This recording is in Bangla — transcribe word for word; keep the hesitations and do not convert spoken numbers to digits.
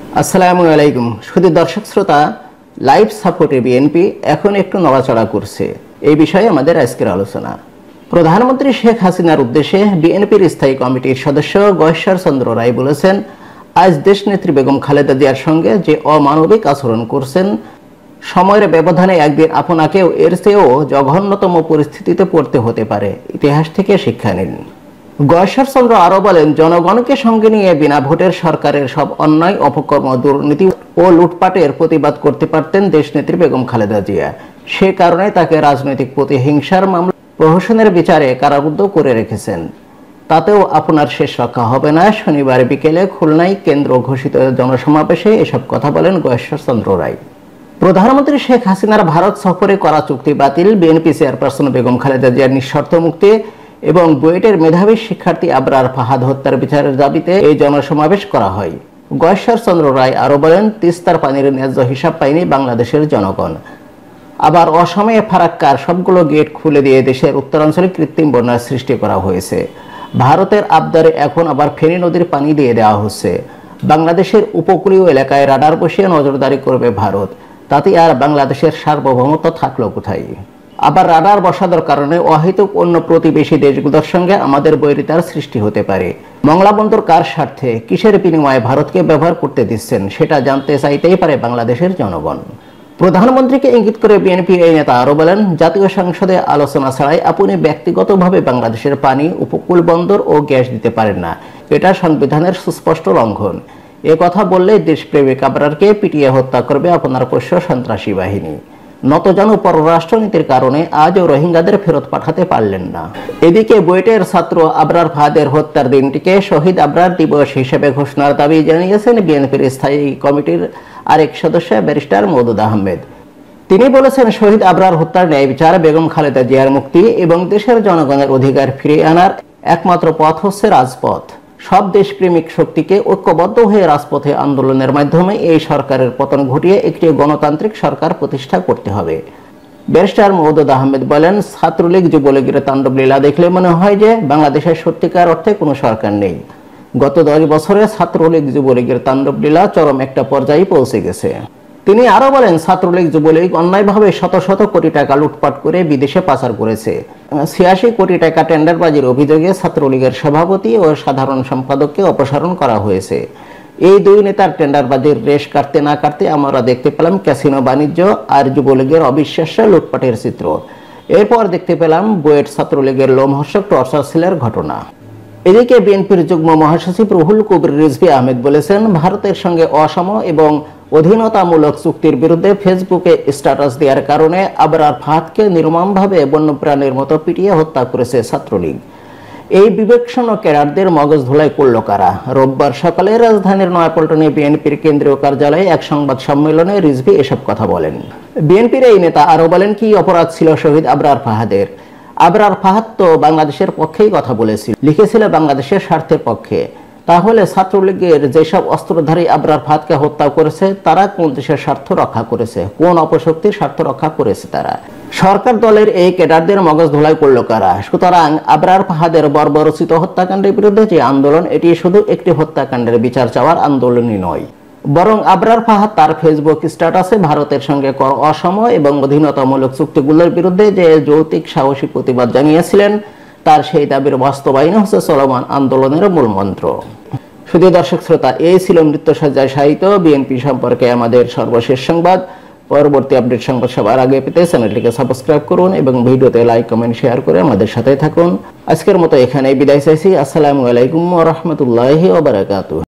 আসসালামু আলাইকুম। শুধু দর্শক শ্রোতা, লাইভ সাপোর্টে বিএনপি এখন একটু নড়াচড়া করছে, এই বিষয়ে আমাদের আজকের আলোচনা। প্রধানমন্ত্রী শেখ হাসিনার উদ্দেশ্যে বিএনপির স্থায়ী কমিটির সদস্য গয়েশ্বর চন্দ্র রায় বলেছেন, আজ দেশনেত্রী বেগম খালেদা জিয়ার সঙ্গে যে অমানবিক আচরণ করছেন, সময়ের ব্যবধানে একদিন আপনাকেও এর চেয়েও জঘন্যতম পরিস্থিতিতে পড়তে হতে পারে। ইতিহাস থেকে শিক্ষা নিন। গয়েশ্বর চন্দ্র আরো বলেন, জনগণকে সঙ্গে নিয়ে বিনা ভোটের সরকারের সব অন্যায়, অপকর্ম, দুর্নীতি ও লুটপাটের প্রতিবাদ করতে পারতেন দেশনেত্রী বেগম খালেদা জিয়া। সে কারণে তাকে রাজনৈতিক প্রতিহিংসার মামলা প্রহসনের বিচারে কারারুদ্ধ করে রেখেছেন। তাতেও আপনার শেষ রক্ষা হবে না। শনিবার বিকেলে খুলনায় কেন্দ্র ঘোষিত জনসমাবেশে এসব কথা বলেন গয়েশ্বর চন্দ্র রায়। প্রধানমন্ত্রী শেখ হাসিনার ভারত সফরে করা চুক্তি বাতিল, বিএনপি চেয়ারপারসন বেগম খালেদা জিয়ার নিঃশর্ত মুক্তি এবং বুয়েটের মেধাবী শিক্ষার্থী আবরার ফাহাদ হত্যার বিচারের দাবিতে এই জনসমাবেশ করা হয়। গয়েশ্বর চন্দ্র রায় আরো বলেন, তিস্তার পানির ন্যায্য হিসাব পায়নি বাংলাদেশের জনগণ। আবার অসময়ে ফারাক্কার সবগুলো গেট খুলে দিয়ে দেশের উত্তরাঞ্চলে কৃত্রিম বন্যার সৃষ্টি করা হয়েছে। ভারতের আবদারে এখন আবার ফেনী নদীর পানি দিয়ে দেওয়া হচ্ছে। বাংলাদেশের উপকূলীয় এলাকায় রাডার বসিয়ে নজরদারি করবে ভারত। তাতে আর বাংলাদেশের সার্বভৌমত্ব থাকলো কোথায়? আবার রাডার বসানোর কারণে অহেতুক অন্য প্রতিবেশী দেশগুলোর সঙ্গে আমাদের বৈরিতার সৃষ্টি হতে পারে। মংলা বন্দর কার স্বার্থে, কিসের বিনিময়ে ভারতকে ব্যবহার করতে দিচ্ছেন, সেটা জানতে চাইতেই পারে বাংলাদেশের জনগণ। প্রধানমন্ত্রীকে ইঙ্গিত করে বিএনপি এই নেতা আরো বলেন, জাতীয় সংসদে আলোচনা ছাড়াই আপনি ব্যক্তিগতভাবে বাংলাদেশের পানি, উপকূল, বন্দর ও গ্যাস দিতে পারেন না। এটা সংবিধানের সুস্পষ্ট লঙ্ঘন। এ কথা বললে দেশপ্রেমিক আবরারকে পিটিয়ে হত্যা করবে আপনার পোষ্য সন্ত্রাসী বাহিনী। নতজানু পররাষ্ট্রনীতির কারণে আজও রোহিঙ্গাদের ফেরত পাঠাতে পারলেন না। এদিকে বুয়েটের ছাত্র আবরার ফাহাদের হত্যার দিনটিকে শহীদ আবরার দিবস হিসেবে ঘোষণার দাবি জানিয়েছেন বিএনপির স্থায়ী কমিটির আরেক সদস্য ব্যারিস্টার মওদুদ আহমেদ। তিনি বলেছেন, শহীদ আবরার হত্যার ন্যায় বিচার, বেগম খালেদা জিয়ার মুক্তি এবং দেশের জনগণের অধিকার ফিরিয়ে আনার একমাত্র পথ হচ্ছে রাজপথ। সব দেশপ্রেমিক শক্তিকে ঐক্যবদ্ধ হয়ে রাজপথে আন্দোলনের মাধ্যমে এই সরকারের পতন ঘটিয়ে একটি গণতান্ত্রিক সরকার প্রতিষ্ঠা করতে হবে। ব্যারিস্টার মওদুদ আহমেদ বলেন, ছাত্রলীগ, যুবলীগের তাণ্ডব লীলা দেখলে মনে হয় যে বাংলাদেশের সত্যিকার অর্থে কোনো সরকার নেই। গত দশ বছরে ছাত্রলীগ, যুবলীগের তাণ্ডব লীলা চরম একটা পর্যায়ে পৌঁছে গেছে। তিনি আরো বলেন, ছাত্রলীগ, যুবলীগ অন্যায়ভাবে শত শত কোটি টাকা লুটপাট করে বিদেশে পাচার করেছে। ছিয়াশি কোটি টাকা টেন্ডারবাজির অভিযোগে ছাত্রলীগের সভাপতি ও সাধারণ সম্পাদককে অপসারণ করা হয়েছে। এই দুই নেতার টেন্ডারবাজির রেশ কাটতে না কাটতে আমরা দেখতে পেলাম ক্যাসিনো বাণিজ্য আর যুবলীগের অবিশ্বাস্য লুটপাটের চিত্র। এরপর দেখতে পেলাম বুয়েট ছাত্রলীগের লোমহর্ষক টর্চার সেলের ঘটনা। এদিকে বিএনপির যুগ্ম মহাসচিব রুহুল কবির রিজভী আহমেদ বলেছেন, ভারতের সঙ্গে অসম এবং অধীনতামূলক চুক্তির বিরুদ্ধে ফেসবুকে স্ট্যাটাস দেওয়ার কারণে আবরার ফাহাদকে নির্মমভাবে বন্যপ্রাণীর মতো পিটিয়ে হত্যা করেছে ছাত্রলীগ। এই বিবেকশূন্য ক্যাডারদের মগজ ধোলাই করল কারা? রোববার সকালে রাজধানীর নয়াপল্টনে বিএনপির কেন্দ্রীয় কার্যালয়ে এক সংবাদ সম্মেলনে রিজভী এসব কথা বলেন। বিএনপির এই নেতা আরো বলেন, কি অপরাধ ছিল শহীদ আবরার ফাহাদের? আবরার ফাহাদ তো বাংলাদেশের পক্ষেই কথা বলেছিল, লিখেছিল বাংলাদেশের স্বার্থের পক্ষে। তাহলে ছাত্রলীগের যেসব অস্ত্রধারী আবরার ফাহাদকে হত্যা করেছে, তারা কোন দেশের স্বার্থ রক্ষা করেছে? কোন অপশক্তির স্বার্থ রক্ষা করেছে তারা? সরকার দলের এই ক্যাডারদের মগজ ধোলাই করল কারা? সুতরাং আবরার ফাহাদের বর্বরচিত হত্যাকাণ্ডের বিরুদ্ধে যে আন্দোলন, এটি শুধু একটি হত্যাকাণ্ডের বিচার চাওয়ার আন্দোলনই নয়, বরং আবরার ফাহাদ তার ফেসবুক স্ট্যাটাসে ভারতের সঙ্গে কর অসম এবং অধীনতামূলক চুক্তিগুলোর বিরুদ্ধে যে যৌক্তিক সাহসী প্রতিবাদ জানিয়েছিলেন, তার সেই দাবির বাস্তবায়ন হচ্ছে চলমান আন্দোলনের মূল মন্ত্র। শুধু দর্শক শ্রোতা, এই ছিল মৃত্যুসজ্জায় সাহিত্য বিএনপি সম্পর্কে আমাদের সর্বশেষ সংবাদ। পরবর্তী আপডেট সংবাদ সবার আগে পেতে চ্যানেলটিকে সাবস্ক্রাইব করুন এবং ভিডিওতে লাইক, কমেন্ট, শেয়ার করে আমাদের সাথে থাকুন। আজকের মতো এখানেই বিদায় চাইছি। আসসালামু আলাইকুম ওয়া রাহমাতুল্লাহি ওয়া বারাকাতুহু।